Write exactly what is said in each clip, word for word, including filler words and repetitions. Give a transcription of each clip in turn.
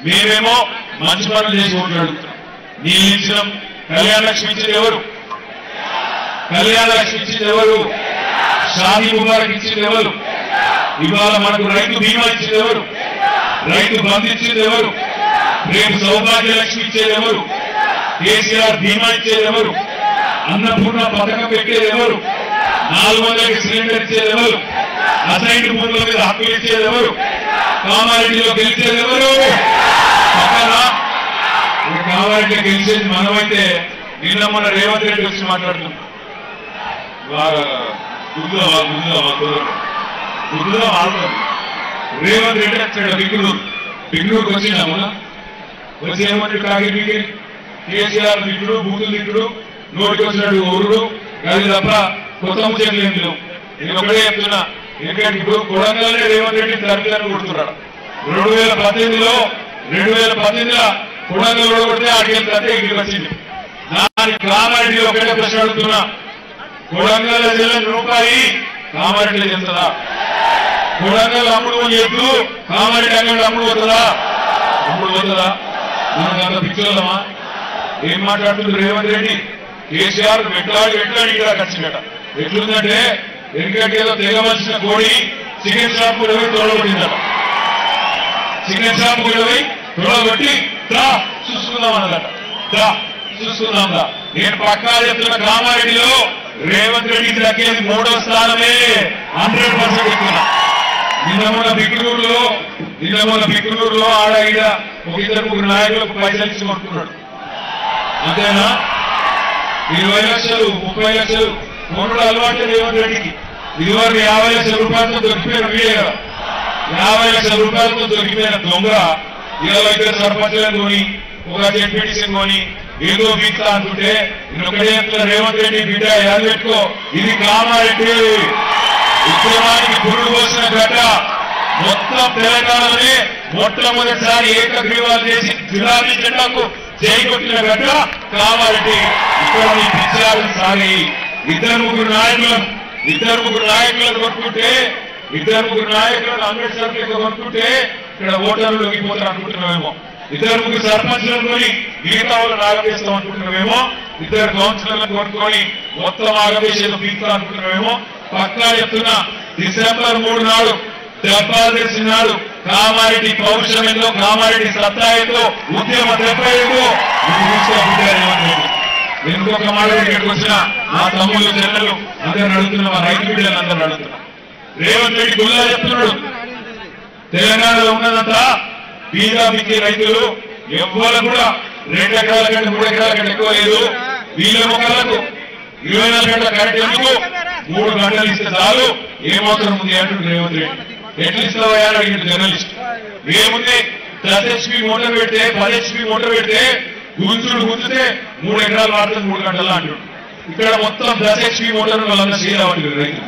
మేమేమో మంచి పనులు చేసి ఓట్లు అడుగుతున్నాం. నీళ్ళు ఇచ్చినాం, కళ్యాణ లక్ష్మి ఇచ్చింది ఎవరు? కళ్యాణ లక్ష్మి ఇచ్చింది ఎవరు? షాదీ ముబారక్ ఇచ్చింది ఎవరు? ఇవాళ మనకు రైతు బీమా ఇచ్చింది ఎవరు? రైతు బంధు ఇచ్చింది ఎవరు? రేపు సౌభాగ్య లక్ష్మి ఇచ్చేది ఎవరు? కేసీఆర్ బీమా ఇచ్చేది ఎవరు? అన్నపూర్ణ పథకం పెట్టేది ఎవరు? నాలుగు వందలకి సిలిండర్ ఇచ్చేది ఎవరు? అసైన్డ్ భూముల మీద హక్కులు ఇచ్చేది ఎవరు? కామారెడ్డిలో గెలిచేది ఎవరు? పక్కన కామారెడ్డిలో గెలిచేది మనమైతే నిన్న మన రేవంత్ రెడ్డి వచ్చి మాట్లాడుతున్నాం. గుద్దుగా గుద్దుగా గుద్దుగా ఆడుతుంది. రేవంత్ రెడ్డి వచ్చాడు బిగ్గునూరు. బిగ్గునూరుకి వచ్చిందా మొన్న వచ్చి ఏమంటే కాకి కేసీఆర్ దిక్కుడు, బూతులు దిక్కుడు, నోటికి వచ్చినట్టు ఊరుడు, అది తప్ప కొత్త ముచ్చట్లు ఏం లేవు. నేను ఒకటే చెప్తున్నా, ఎందుకంటే ఇప్పుడు కొడంగల్నే రేవంత్ రెడ్డి తరగతి కొడుతున్నాడు. రెండు వేల పద్దెనిమిదిలో రెండు వేల పద్దెనిమిదిలో కొడంగల్ కొడితే అడిగిన తర్వాత ఇంటికి వచ్చింది. దానికి కామారెడ్డి ఒకటే ప్రశ్న అడుగుతున్నా, కొడంగల్ చెల్లని రూపాయి కామారెడ్డిలో చెప్తుందా? కొడంగల్ అమ్ముడు చెప్తూ కామారెడ్డి అంగడి అమ్ముడు పోతుందా? అమ్ముడు పోతుందా? మనకు అంత పిచ్చోళ్ళమా? ఏం మాట్లాడుతుంది రేవంత్ రెడ్డి? కేసీఆర్ వెట్లాడి వెట్లాడి ఇక్కడ వచ్చిందట. ఎట్లుందంటే ఎందుకంటే ఏదో తెగవలసిన కోడి చికెన్ షాప్ కూడా పోయి తోడగొట్టిందట. చికెన్ షాప్ కూడా పోయి తోడగొట్టి దా చూసుకుందాం అన్నదట. దా చూసుకుందాందా. నేను పక్కా చెప్తున్న కామారెడ్డిలో రేవంత్ రెడ్డికి దక్కేది మూడవ స్థానమే. హండ్రెడ్ పర్సెంట్ చెప్తున్నా. నిన్న మొన్న బిక్కునూరులో నిన్న మొన్న బిక్కునూరులో ఆడ ఈడ ఒక ఇద్దరు ముగ్గురు నాయకులకు పైసలు ఇచ్చి కొనుక్కున్నాడు. అంతేనా? ఇరవై లక్షలు ముప్పై లక్షలు కొనుడు అలవాటు రేవంత్ రెడ్డికి. ఇదివరకు యాభై లక్షల రూపాయలతో దొరికిపోయిన వీడే కదా. యాభై లక్షల రూపాయలతో దొరికిపోయిన దొంగ ఇరవై ఇద్దరు సర్పంచులను కొని ఒక జెడ్పీటీసీని కొని ఏదో బీక్తా అంటుంటే ఒకటే చెప్తున్న రేవంత్ రెడ్డి బిడ్డ యాద పెట్టుకో, ఇది కామారెడ్డి ఉద్యమానికి పురుడు పోసిన గడ్డ. మొత్తం తెలంగాణలోనే మొట్టమొదటిసారి ఏకగ్రీవాలు చేసి గులాబీ జెండాకు చేయగొట్టిన గడ్డ కామారెడ్డి. ఇక్కడ మీ విజయాలు సాగి ఇద్దరు ముగ్గురు నాయకులను ఇద్దరు ముగ్గురు నాయకులను కొట్టుకుంటే ఇద్దరు ముగ్గురు నాయకులను అంబేద్కర్ కొట్టుకుంటే ఇక్కడ ఓటర్లు లొంగిపోతారు అనుకుంటున్నామేమో. ఇద్దరు ముగ్గురు సర్పంచులను కొని మిగతా వాళ్ళు ఆగవేస్తాం అనుకుంటున్నామేమో. ఇద్దరు కౌన్సిలర్లను కొనుక్కొని మొత్తం ఆగవేసేదో పీకుతా అనుకుంటున్నామేమో. పక్కా చెప్తున్నా, డిసెంబర్ మూడు నాడు దెబ్బలు తెలిసినాడు కామారెడ్డి పౌరుషం ఏందో, కామారెడ్డి సత్తా ఏందో, ఉద్యమ దెబ్బ ఏందో ఇంకొక మాట ఇక్కడికి వచ్చిన మా తమ్ముళ్ళు చెల్లెలు అందరిని అడుగుతున్నా, మా రైతు బిడ్డలు అందరిని అడుగుతున్నా. రేవంత్ రెడ్డి గుల్లా చెప్తున్నాడు, తెలంగాణలో ఉన్నదంతా బీజేపీకి రైతులు ఎవ్వరు కూడా రెండు ఎకరాల కంటే మూడు ఎకరాల కంటే ఎక్కువ లేదు. వీళ్ళ మొక్కలకు ఇరవై నాలుగు గంటల కరెంట్ ఎందుకు, మూడు గంటలు ఇస్తే చాలు, ఏమవుతారు ఉంది అంటుంది రేవంత్ రెడ్డి. ఎట్లా ఇస్తావా అడిగిన జర్నలిస్ట్. ఏముంది, దస్ హెచ్పి మోటార్ పెడితే పది హెచ్పి మోటార్ పెడితే గుంజుడు గుంజితే మూడు ఎకరాలు వాడుతుంది మూడు గంటల్లో అంటాడు. ఇక్కడ మొత్తం దస్ హెచ్పి మోటార్ వాళ్ళంతా చేయరావంటారు రైతులు.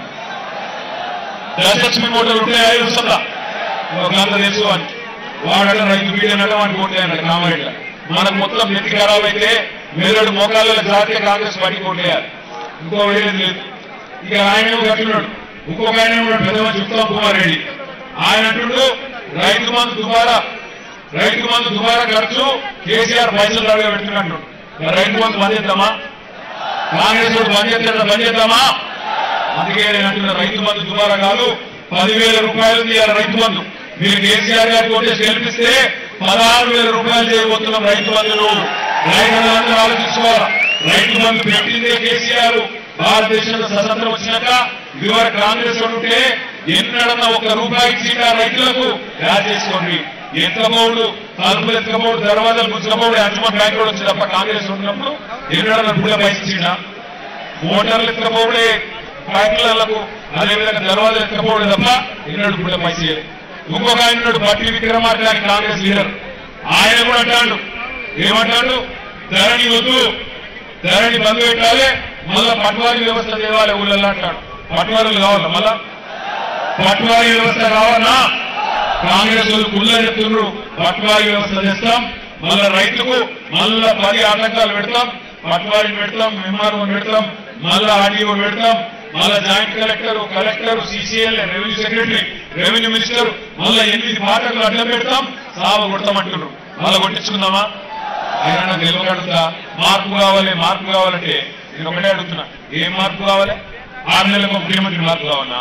దస్ హెచ్పి మోటార్ ఉంటే ఐదు వస్తుందా ఒక గంట తెలుసు అని వాడట రైతు బీడనట వాడికి ఓటే అన్నాడు కామారెడ్డి. మనకు మొత్తం నెత్తి ఖరాబ్ అయితే మెదడు మోకాళ్ళ జాతీయ కాంగ్రెస్ పార్టీకి ఓటేయాలి, ఇంకో వేరేది లేదు. ఇక ఆయన కట్టున్నాడు, ఇంకొక ఆయన ఉన్నాడు పెద్ద మంచి ఉత్తమ్ కుమార్ రెడ్డి. ఆయన అంటుడు రైతు మందు దుబారా రైతు మందు దుబారా ఖర్చు కేసీఆర్ పైసలు అడగా పెట్టుకున్నాడు. రైతు మందు బంద్ చేద్దామా, కాంగ్రెస్ బంద్ చేద్దాం బంద్ చేద్దామా? అందుకే నేను అంటున్నా, రైతు మందు దుబారా కాదు, పదివేల రూపాయలు ఇవ్వాలి రైతు మందు. మీరు కేసీఆర్ గారికి ఓటేసి గెలిపిస్తే పదహారు వేల రూపాయలు చేయబోతున్నాం రైతు బంధులు. రైతులందరూ ఆలోచించుకోవాలి. రైతు బంధు పెట్టిందే కేసీఆర్. భారతదేశంలో స్వతంత్రం వచ్చినాక ఇదివరకు కాంగ్రెస్ ఉంటే ఎన్నడన్నా ఒక రూపాయి ఇచ్చిందా రైతులకు? యాడ్ చేసుకోండి. ఎత్తబోడు తలుపులు ఎత్తకపోడు దర్వాజాలు ముచ్చకపోడు అంజుమన్ బ్యాంక్ కూడా వచ్చి తప్ప కాంగ్రెస్ ఉన్నప్పుడు ఎన్నడన్నా కూడా పైసలు ఇచ్చిందా? మోటార్లు ఎత్తకపోవడే బ్యాంకులకు, అదేవిధంగా దర్వాజాలు ఎత్తకపోవడే తప్ప ఎన్నడూ కూడా పైసలు. ఇంకొక ఆయన ఉన్నాడు బట్టి విక్రమార్క కాంగ్రెస్ లీడర్. ఆయన కూడా అంటాడు, ఏమంటాడు, ధరణి వద్దు, ధరణి బంద్ పెట్టాలి, మళ్ళా పట్వారీ వ్యవస్థ తేవాలి ఊళ్ళల్లో అంటాడు. పట్వారీలు కావాలా? మళ్ళా పట్వారీ వ్యవస్థ కావాలన్నా కాంగ్రెస్ వాళ్ళు కుళ్ళ చెప్తున్నారు. పట్వారీ వ్యవస్థ చేస్తాం, మళ్ళా రైతుకు మళ్ళా పది ఆటంకాలు పెడతాం, పట్వారీని పెడతాం, ఎంఆర్ఓ పెడతాం, మళ్ళా ఆర్డీఓ పెడతాం, మళ్ళా joint collector collector CCL revenue secretary revenue minister మళ్ళా ఎనిమిది పాటలు అడ్డం పెడతాం, సావ కొడతామంటున్నారు. మళ్ళీ కొట్టించుకుందామా? ఆయన నాకు తెలియక అడుగుతా, మార్పు కావాలి మార్పు కావాలంటే నేను ఒకటే అడుగుతున్నా, ఏం మార్పు కావాలి? ఆరు నెలలకు ముఖ్యమంత్రి మార్పు కావన్నా?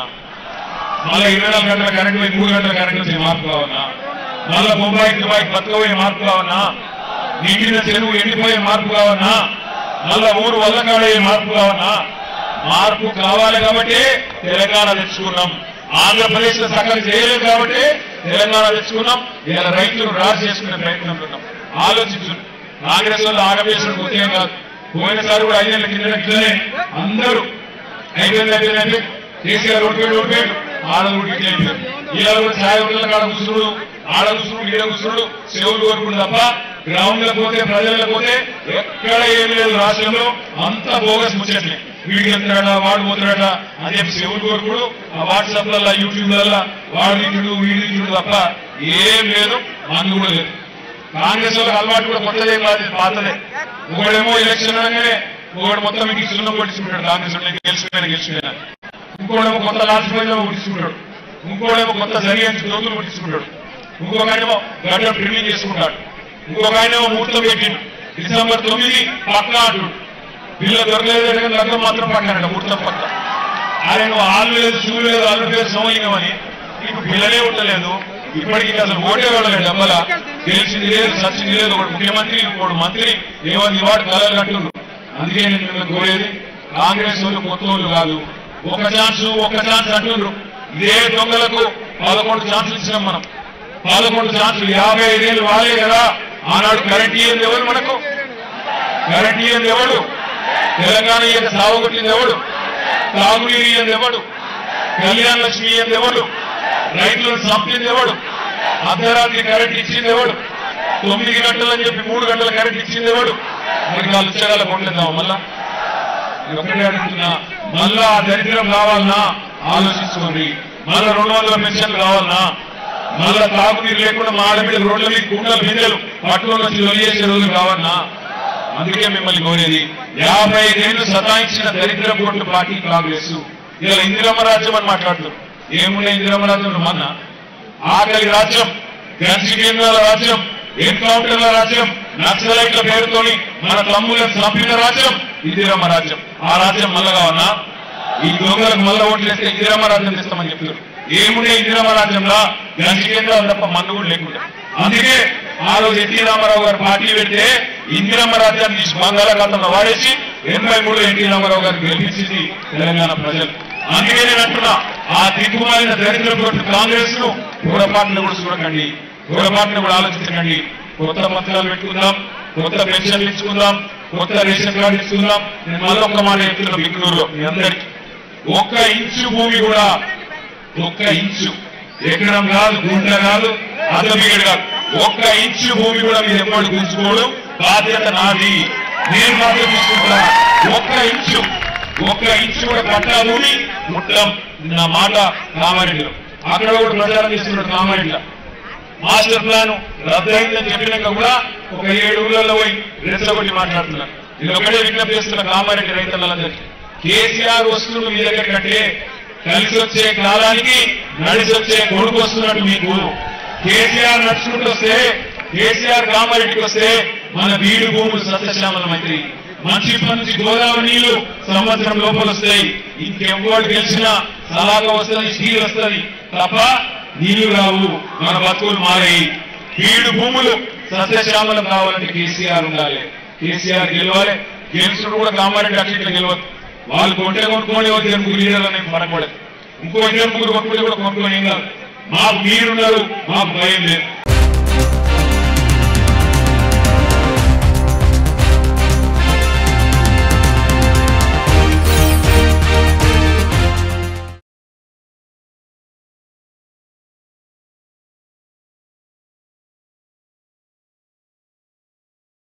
మళ్ళీ ఇరవై నాలుగు గంటల కరెంట్ పోయి మూడు గంటల కరెంట్ వచ్చే మార్పు కావన్నా? మళ్ళీ బొంబాయికి దుబాయికి బతకపోయే మార్పు కావన్నా? నిండిన చెరువు ఎండిపోయే మార్పు కావన్నా? మళ్ళా ఊరు వల్లకాడయ్యే మార్పు కావన్నా? మార్పు కావాలి కాబట్టి తెలంగాణ తెచ్చుకున్నాం. ఆంధ్రప్రదేశ్ లో సకలు చేయలేదు కాబట్టి తెలంగాణ తెచ్చుకున్నాం. ఇలా రైతులు రాజు చేసుకునే ప్రయత్నం ఉన్నాం. ఆలోచించు, కాంగ్రెస్ వాళ్ళు ఆగవేసిన ఉదయం కాదు. పోయినసారి కూడా ఐదేళ్ల కింద ఇట్లనే అందరూ అయిపోయింది అయిపోయిందంటే కేసీఆర్ ఓడిపోయాడు ఓడిపోయాడు ఆడ ఊరికి అయిపోయాడు. ఇలా కూడా ఛాయల కాడ కూసురుడు, ఆడ కూసురుడు, ఈడ కూసురుడు, సేవలు కోరుకుడు తప్ప గ్రౌండ్ లో పోతే ప్రజల్లో పోతే ఎక్కడ ఏమి లేదు. రాష్ట్రంలో అంతా బోగస్ ముచ్చట్లే. వీడికి వెళ్తాడా వాడు పోతాడట అని చెప్పి సేవలు కోరుకుడు, ఆ వాట్సాప్ లలో యూట్యూబ్ లలో వాడు తిట్టుడు వీడి తిట్టుడు తప్ప ఏం లేదు. మందు కూడా లేదు. కాంగ్రెస్ వాళ్ళకి అలవాటు కూడా కొత్తదేం కాదు, పాతదే. ఒకడేమో ఎలక్షన్ అనగానే ఒకడు మొత్తం మీకు సున్నం కొట్టించుకుంటాడు. కాంగ్రెస్ గెలిచిపోయినా గెలిచిపోయినా ఇంకోడేమో కొత్త రాజకీయంలో కొట్టించుకుంటాడు. ఇంకోడేమో కొత్త జరిగించి దోతులు కొట్టించుకుంటాడు. ఇంకొక ఆయనేమో గడ్డ ట్రిమ్మింగ్ చేసుకుంటాడు. ఇంకొక ఆయనేమో ముహూర్తం పెట్టిండు డిసెంబర్ తొమ్మిది పక్క అంటుడు. పిల్ల దొరకలేదు లగ్నం మాత్రం పక్కనట ముహూర్తం పక్క. ఆయన ఆళ్ళు లేదు షూ లేదు అల్లు పేరు సమయంగా అని ఇప్పుడు పిల్లలే ఉండలేదు. ఇప్పటికీ అసలు ఓటే వాళ్ళండి అమ్మల గెలిచింది లేదు సచ్చింది లేదు. ఒకటి ముఖ్యమంత్రి ఇంకోటి మంత్రి ఏమని వాడు కలలు కట్టుండ్రు. అందుకే నేను మిమ్మల్ని కోరేది, కాంగ్రెస్ వాళ్ళు కొత్త వాళ్ళు కాదు. ఒక ఛాన్స్ ఒక ఛాన్స్ అంటుండ్రు. ఇదే దొంగలకు పదకొండు ఛాన్సులు ఇచ్చినాం మనం. పదకొండు ఛాన్సులు యాభై ఐదేళ్ళు వాలే కదా. ఆనాడు కరెంట్ ఇయ్యేది ఎవరు? మనకు కరెంట్ ఇయ్యేది ఎవడు? తెలంగాణ ఇయ్యేది సాగుకొట్టింది ఎవడు? తాగునీరు ఇయ్యేది ఎవడు? కళ్యాణ లక్ష్మి ఇయ్యేది ఎవడు? రైతులను చంపింది ఎవడు? అర్ధరాత్రి కరెంట్ ఇచ్చింది ఎవడు? తొమ్మిది గంటలని చెప్పి మూడు గంటల కరెంట్ ఇచ్చింది ఎవడు? మరి వాళ్ళు ఉచ్చగాల కొండేద్దాం. మళ్ళా నేను ఒకటే అడుగుతున్నా, మళ్ళా ఆ దరిద్రం కావాలన్నా ఆలోచించుకోండి. మళ్ళా రెండు వందల పెన్షన్లు కావాలన్నా, మళ్ళా తాగునీరు లేకుండా మాడ మీద రోడ్ల మీద కుండల బిందెలు పట్టుకొని వచ్చి లొలి చేసే రోజులు కావాలన్నా. అందుకే మిమ్మల్ని కోరేది, యాభై ఐదేళ్లు సతాయించిన దరిద్ర కోట్ల పార్టీ కాంగ్రెస్. ఇలా ఇందిరమ్మ రాజ్యం అని మాట్లాడుతున్నారు. ఏముండే ఇందిరమ్మ రాజ్యం? మన ఆకలి రాజ్యం, గంజి కేంద్రాల రాజ్యం, ఎన్కౌంటర్ల రాజ్యం, నక్సలైట్ల పేరుతోని మన తమ్ములను చంపిన రాజ్యం ఇందిరమ్మ రాజ్యం. ఆ రాజ్యం మళ్ళా కావన్నా? ఈ దొంగలకు మళ్ళా ఓట్లేస్తే ఇందిరమ్మ రాజ్యం తెస్తామని చెప్తున్నారు. ఏముండే ఇందిరమ్మ రాజ్యంలో? గంజి కేంద్రాలు తప్ప మందు కూడా లేకుండా. అందుకే ఆ రోజు ఎన్టీ రామారావు గారు పార్టీ పెడితే ఇందిరమ్మ రాజ్యాన్ని తీసి బంగాళాఖాతంలో వాడేసి ఎనభై మూడు ఎన్టీ రామారావు గారిని గెలిపించింది తెలంగాణ ప్రజలు. అందుకే నేను అంటున్నా, ఆ దిక్కుమాలిన దరిద్ర కోట్లు కాంగ్రెస్ ను పొరపాటును కూడా చూడకండి, పొరపాటును కూడా ఆలోచించకండి. కొత్త పత్రాలు పెట్టుకుందాం, కొత్త పెన్షన్లు ఇచ్చుకుందాం, కొత్త రేషన్ కార్డు ఇచ్చుకుందాం. నేను మళ్ళీ ఒక్క మాట చెప్తున్నా బిక్కునూరులో మీ అందరికీ, ఒక్క ఇంచు భూమి కూడా, ఒక్క ఇంచు ఎకరం కాదు, గుంట కాదు, అద్దబిగడు కాదు, ఒక్క ఇంచు భూమి కూడా మీరు ఎప్పుడు గుంజుకోవడం బాధ్యత నాది. నేను బాధ్యత తీసుకుంటా. ఒక్క ఇంచు ఒక్క ఇంచు కూడా పట్టా భూమి ముట్టం. నా మాట కామారెడ్డిలో అక్కడ కూడా ప్రచారం చేస్తున్నాడు. కామారెడ్డిలో మాస్టర్ ప్లాన్ రద్దయిందని చెప్పినాక కూడా ఒక ఏడు ఊళ్ళల్లో పోయి రెచ్చగొట్టి మాట్లాడుతున్నారు. ఇది ఒకటే విజ్ఞప్తి చేస్తున్న కామారెడ్డి రైతులందరికీ, కేసీఆర్ వస్తువులు మీ దగ్గర కంటే కలిసి వచ్చే కాలానికి నడిచి వచ్చే కొడుకు వస్తున్నట్టు మీకు. కేసీఆర్ నడుచుకుంటూ వస్తే, కేసీఆర్ కామారెడ్డికి వస్తే మన బీడు భూములు సత్యశ్యామల మంత్రి, మంచి నుంచి గోదావరి నీళ్లు సంవత్సరం లోపల వస్తాయి. ఇంకెవ్వడు గెలిచినా సలాగా వస్తుంది, స్టీల్ వస్తుంది తప్ప నీళ్లు రావు. మన బతుకులు మారాయి. బీడు భూములు సత్యశ్యామలం కావాలంటే కేసీఆర్ ఉండాలి. కేసీఆర్ గెలవాలి. గెలుచుడు కూడా కామారెడ్డి అట్లా గెలవద్దు. వాళ్ళు కొంటే కొనుక్కోండి, ఇద్దరు ముగ్గురు లీడర్లు అనేవి పడకూడదు. ఇంకో ఇద్దరు ముగ్గురు కొనుక్కుంటే కూడా కొనుక్కోని ఏం కాదు. మాకు మీరున్నారు, మాకు భయం లేదు.